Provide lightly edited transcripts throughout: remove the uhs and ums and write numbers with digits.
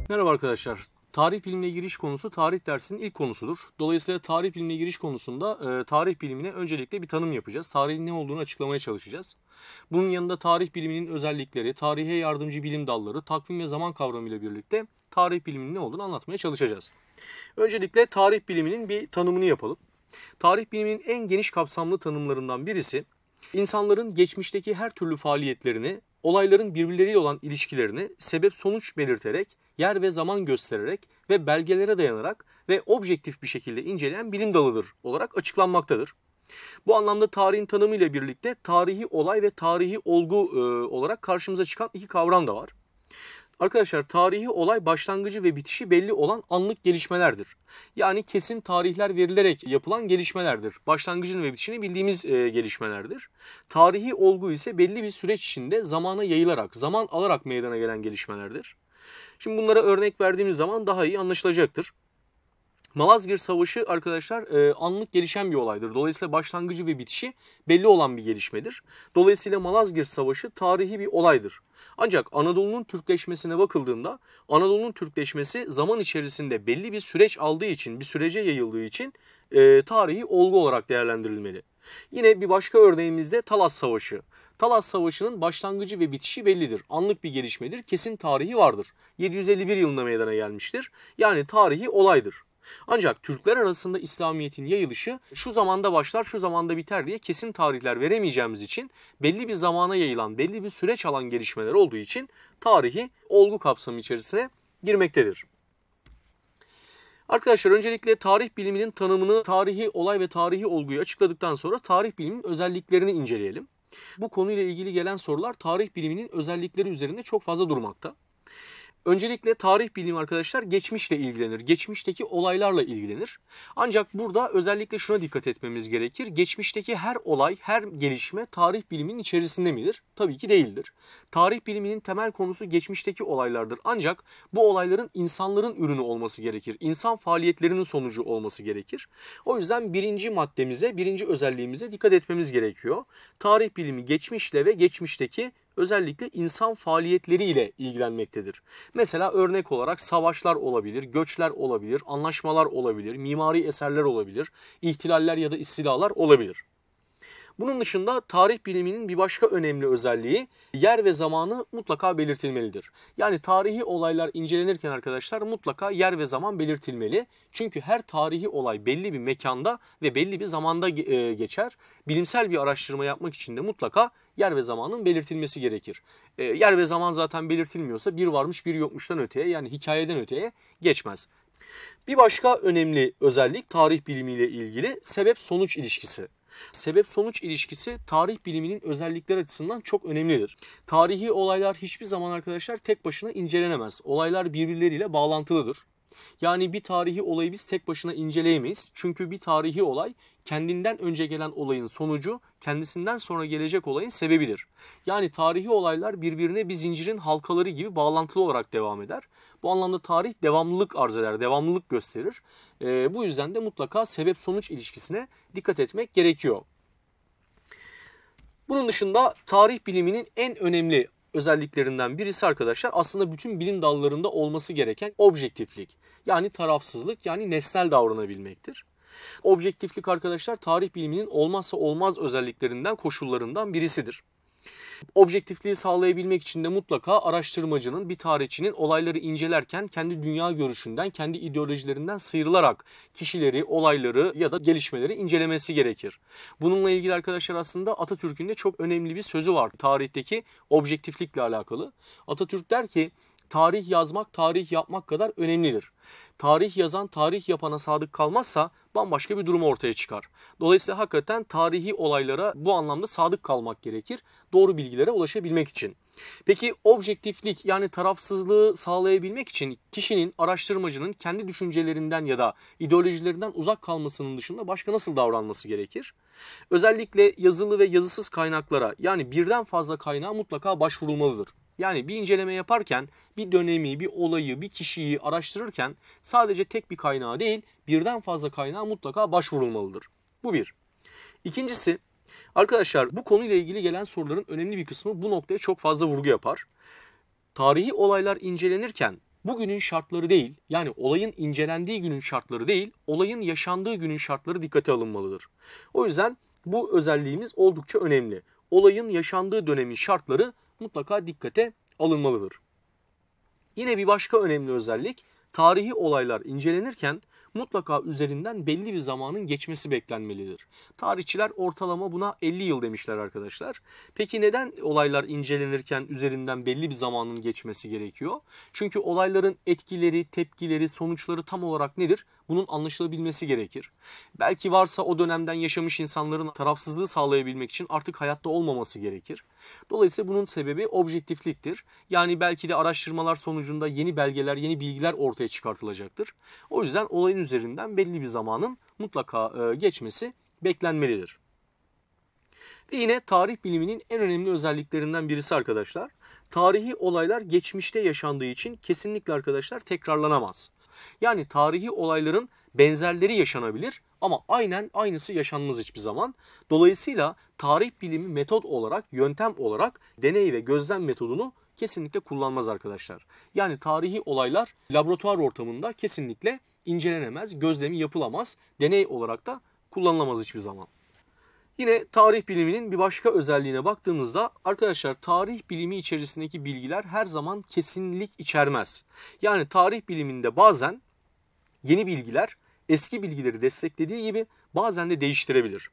Merhaba arkadaşlar. Tarih bilimine giriş konusu tarih dersinin ilk konusudur. Dolayısıyla tarih bilimine giriş konusunda tarih bilimine öncelikle bir tanım yapacağız. Tarihin ne olduğunu açıklamaya çalışacağız. Bunun yanında tarih biliminin özellikleri, tarihe yardımcı bilim dalları, takvim ve zaman kavramıyla birlikte tarih biliminin ne olduğunu anlatmaya çalışacağız. Öncelikle tarih biliminin bir tanımını yapalım. Tarih biliminin en geniş kapsamlı tanımlarından birisi, insanların geçmişteki her türlü faaliyetlerini, olayların birbirleriyle olan ilişkilerini sebep-sonuç belirterek, yer ve zaman göstererek ve belgelere dayanarak ve objektif bir şekilde inceleyen bilim dalıdır olarak açıklanmaktadır. Bu anlamda tarihin tanımı ile birlikte tarihi olay ve tarihi olgu olarak karşımıza çıkan iki kavram da var. Arkadaşlar, tarihi olay başlangıcı ve bitişi belli olan anlık gelişmelerdir. Yani kesin tarihler verilerek yapılan gelişmelerdir. Başlangıcını ve bitişini bildiğimiz gelişmelerdir. Tarihi olgu ise belli bir süreç içinde zamana yayılarak, zaman alarak meydana gelen gelişmelerdir. Şimdi bunlara örnek verdiğimiz zaman daha iyi anlaşılacaktır. Malazgirt Savaşı arkadaşlar anlık gelişen bir olaydır. Dolayısıyla başlangıcı ve bitişi belli olan bir gelişmedir. Dolayısıyla Malazgirt Savaşı tarihi bir olaydır. Ancak Anadolu'nun Türkleşmesine bakıldığında Anadolu'nun Türkleşmesi zaman içerisinde belli bir süreç aldığı için, bir sürece yayıldığı için tarihi olgu olarak değerlendirilmeli. Yine bir başka örneğimizde Talas Savaşı. Talas Savaşı'nın başlangıcı ve bitişi bellidir. Anlık bir gelişmedir. Kesin tarihi vardır. 751 yılında meydana gelmiştir. Yani tarihi olaydır. Ancak Türkler arasında İslamiyet'in yayılışı şu zamanda başlar, şu zamanda biter diye kesin tarihler veremeyeceğimiz için belli bir zamana yayılan, belli bir süreç alan gelişmeler olduğu için tarihi olgu kapsamı içerisine girmektedir. Arkadaşlar, öncelikle tarih biliminin tanımını, tarihi olay ve tarihi olguyu açıkladıktan sonra tarih biliminin özelliklerini inceleyelim. Bu konuyla ilgili gelen sorular tarih biliminin özellikleri üzerinde çok fazla durmakta. Öncelikle tarih bilimi arkadaşlar geçmişle ilgilenir. Geçmişteki olaylarla ilgilenir. Ancak burada özellikle şuna dikkat etmemiz gerekir. Geçmişteki her olay, her gelişme tarih biliminin içerisinde midir? Tabii ki değildir. Tarih biliminin temel konusu geçmişteki olaylardır. Ancak bu olayların insanların ürünü olması gerekir. İnsan faaliyetlerinin sonucu olması gerekir. O yüzden birinci maddemize, birinci özelliğimize dikkat etmemiz gerekiyor. Tarih bilimi geçmişle ve geçmişteki özellikle insan faaliyetleriyle ilgilenmektedir. Mesela örnek olarak savaşlar olabilir, göçler olabilir, anlaşmalar olabilir, mimari eserler olabilir, ihtilaller ya da istilalar olabilir. Bunun dışında tarih biliminin bir başka önemli özelliği yer ve zamanı mutlaka belirtilmelidir. Yani tarihi olaylar incelenirken arkadaşlar mutlaka yer ve zaman belirtilmeli. Çünkü her tarihi olay belli bir mekanda ve belli bir zamanda geçer. Bilimsel bir araştırma yapmak için de mutlaka yer ve zamanın belirtilmesi gerekir. Yer ve zaman zaten belirtilmiyorsa bir varmış bir yokmuştan öteye, yani hikayeden öteye geçmez. Bir başka önemli özellik tarih bilimiyle ilgili sebep-sonuç ilişkisi. Sebep-sonuç ilişkisi tarih biliminin özellikleri açısından çok önemlidir. Tarihi olaylar hiçbir zaman arkadaşlar tek başına incelenemez. Olaylar birbirleriyle bağlantılıdır. Yani bir tarihi olayı biz tek başına inceleyemeyiz. Çünkü bir tarihi olay kendinden önce gelen olayın sonucu, kendisinden sonra gelecek olayın sebebidir. Yani tarihi olaylar birbirine bir zincirin halkaları gibi bağlantılı olarak devam eder. Bu anlamda tarih devamlılık arz eder, devamlılık gösterir. Bu yüzden de mutlaka sebep-sonuç ilişkisine dikkat etmek gerekiyor. Bunun dışında tarih biliminin en önemli özelliklerinden birisi arkadaşlar aslında bütün bilim dallarında olması gereken objektiflik. Yani tarafsızlık, yani nesnel davranabilmektir. Objektiflik arkadaşlar tarih biliminin olmazsa olmaz özelliklerinden, koşullarından birisidir. Objektifliği sağlayabilmek için de mutlaka araştırmacının, bir tarihçinin olayları incelerken kendi dünya görüşünden, kendi ideolojilerinden sıyrılarak kişileri, olayları ya da gelişmeleri incelemesi gerekir. Bununla ilgili arkadaşlar aslında Atatürk'ün de çok önemli bir sözü var tarihteki objektiflikle alakalı. Atatürk der ki, tarih yazmak, tarih yapmak kadar önemlidir. Tarih yazan, tarih yapana sadık kalmazsa bambaşka bir durum ortaya çıkar. Dolayısıyla hakikaten tarihi olaylara bu anlamda sadık kalmak gerekir. Doğru bilgilere ulaşabilmek için. Peki objektiflik, yani tarafsızlığı sağlayabilmek için kişinin, araştırmacının kendi düşüncelerinden ya da ideolojilerinden uzak kalmasının dışında başka nasıl davranması gerekir? Özellikle yazılı ve yazısız kaynaklara, yani birden fazla kaynağa mutlaka başvurulmalıdır. Yani bir inceleme yaparken bir dönemi, bir olayı, bir kişiyi araştırırken sadece tek bir kaynağa değil, birden fazla kaynağa mutlaka başvurulmalıdır. Bu bir. İkincisi, arkadaşlar bu konuyla ilgili gelen soruların önemli bir kısmı bu noktaya çok fazla vurgu yapar. Tarihi olaylar incelenirken bugünün şartları değil, yani olayın incelendiği günün şartları değil, olayın yaşandığı günün şartları dikkate alınmalıdır. O yüzden bu özelliğimiz oldukça önemli. Olayın yaşandığı dönemin şartları mutlaka dikkate alınmalıdır. Yine bir başka önemli özellik, tarihi olaylar incelenirken mutlaka üzerinden belli bir zamanın geçmesi beklenmelidir. Tarihçiler ortalama buna 50 yıl demişler arkadaşlar. Peki neden olaylar incelenirken üzerinden belli bir zamanın geçmesi gerekiyor? Çünkü olayların etkileri, tepkileri, sonuçları tam olarak nedir? Bunun anlaşılabilmesi gerekir. Belki varsa o dönemden yaşamış insanların tarafsızlığı sağlayabilmek için artık hayatta olmaması gerekir. Dolayısıyla bunun sebebi objektifliktir. Yani belki de araştırmalar sonucunda yeni belgeler, yeni bilgiler ortaya çıkartılacaktır. O yüzden olayın üzerinden belli bir zamanın mutlaka geçmesi beklenmelidir. Ve yine tarih biliminin en önemli özelliklerinden birisi arkadaşlar, tarihi olaylar geçmişte yaşandığı için kesinlikle arkadaşlar tekrarlanamaz. Yani tarihi olayların benzerleri yaşanabilir ama aynen aynısı yaşanmaz hiçbir zaman. Dolayısıyla tarih bilimi metot olarak, yöntem olarak deney ve gözlem metodunu kesinlikle kullanmaz arkadaşlar. Yani tarihi olaylar laboratuvar ortamında kesinlikle incelenemez, gözlemi yapılamaz, deney olarak da kullanılamaz hiçbir zaman. Yine tarih biliminin bir başka özelliğine baktığımızda arkadaşlar tarih bilimi içerisindeki bilgiler her zaman kesinlik içermez. Yani tarih biliminde bazen yeni bilgiler eski bilgileri desteklediği gibi bazen de değiştirebilir.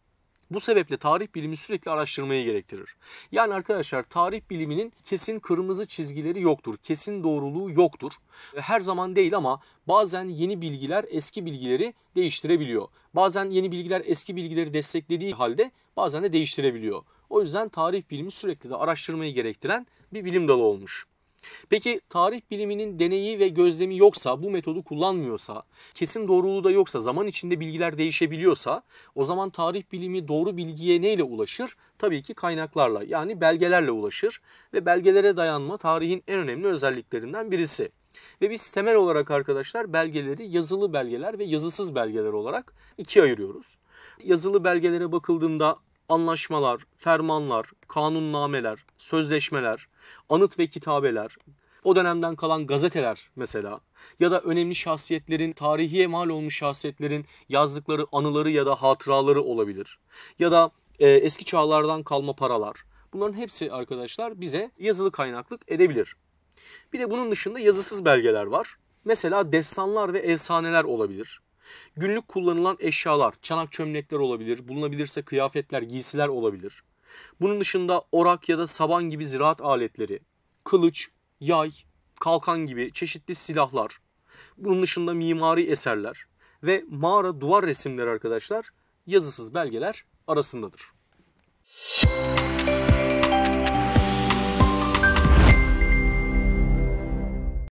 Bu sebeple tarih bilimi sürekli araştırmayı gerektirir. Yani arkadaşlar tarih biliminin kesin kırmızı çizgileri yoktur, kesin doğruluğu yoktur. Her zaman değil ama bazen yeni bilgiler eski bilgileri değiştirebiliyor. Bazen yeni bilgiler eski bilgileri desteklediği halde bazen de değiştirebiliyor. O yüzden tarih bilimi sürekli de araştırmayı gerektiren bir bilim dalı olmuş. Peki tarih biliminin deneyi ve gözlemi yoksa, bu metodu kullanmıyorsa, kesin doğruluğu da yoksa, zaman içinde bilgiler değişebiliyorsa o zaman tarih bilimi doğru bilgiye neyle ulaşır? Tabii ki kaynaklarla, yani belgelerle ulaşır ve belgelere dayanma tarihin en önemli özelliklerinden birisi. Ve biz temel olarak arkadaşlar belgeleri yazılı belgeler ve yazısız belgeler olarak ikiye ayırıyoruz. Yazılı belgelere bakıldığında anlaşmalar, fermanlar, kanunnameler, sözleşmeler, anıt ve kitabeler, o dönemden kalan gazeteler mesela ya da önemli şahsiyetlerin, tarihiye mal olmuş şahsiyetlerin yazdıkları anıları ya da hatıraları olabilir. Ya da eski çağlardan kalma paralar. Bunların hepsi arkadaşlar bize yazılı kaynaklık edebilir. Bir de bunun dışında yazısız belgeler var. Mesela destanlar ve efsaneler olabilir. Günlük kullanılan eşyalar, çanak çömlekler olabilir, bulunabilirse kıyafetler, giysiler olabilir. Bunun dışında orak ya da saban gibi ziraat aletleri, kılıç, yay, kalkan gibi çeşitli silahlar, bunun dışında mimari eserler ve mağara duvar resimleri arkadaşlar yazısız belgeler arasındadır.